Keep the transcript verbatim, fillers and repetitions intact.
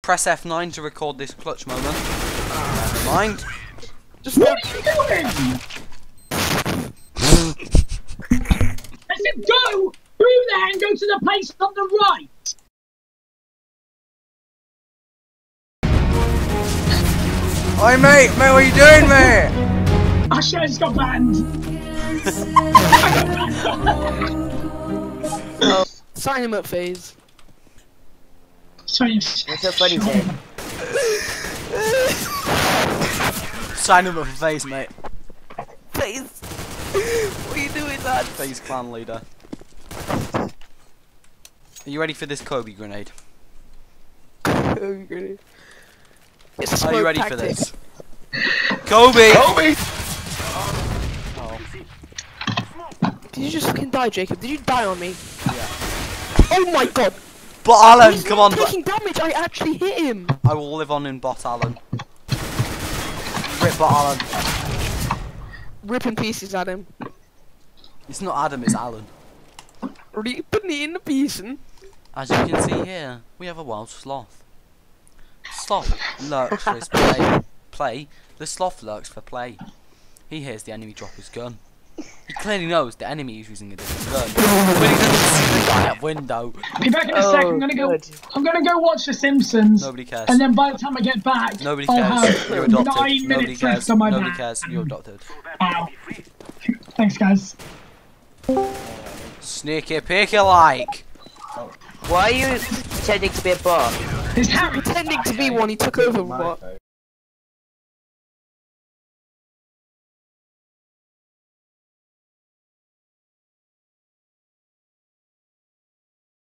Press F nine to record this clutch moment. Uh, never mind. Just what are you doing? I said go through there and go to the place on the right. Oi mate, mate, what are you doing, mate? I sure just got banned. Oh, sign him up, FaZe. Sorry. What's so funny, Zayne? Sign him up for FaZe, mate. FaZe! What are you doing, lad? FaZe clan leader. Are you ready for this Kobe grenade? Kobe grenade. It's a Are you smoke ready tactic. for this? Kobe! Kobe! Oh. Did you just fucking die, Jacob? Did you die on me? Yeah. Oh my god! But Alan, He's come not on! taking damage. I actually hit him. I will live on in bot Alan. Rip bot Alan. Rip in pieces at him. It's not Adam, it's Alan. Ripping it in the pieces. As you can see here, we have a wild sloth. Sloth lurks for his play. Play. The sloth lurks for play. He hears the enemy drop his gun. He clearly knows the enemy is using a different gun. But he doesn't see the guy out window. Be back in a sec. I'm gonna go. good. I'm gonna go watch The Simpsons. Nobody cares. And then by the time I get back, Nobody I'll cares. have You're adopted. nine Nobody minutes cares. left on my Nobody back. cares. You're adopted. Ow. Thanks, guys. Sneaky peeky like. Why are you pretending to be a bot? It's Harry. Pretending to be one, he took over. What?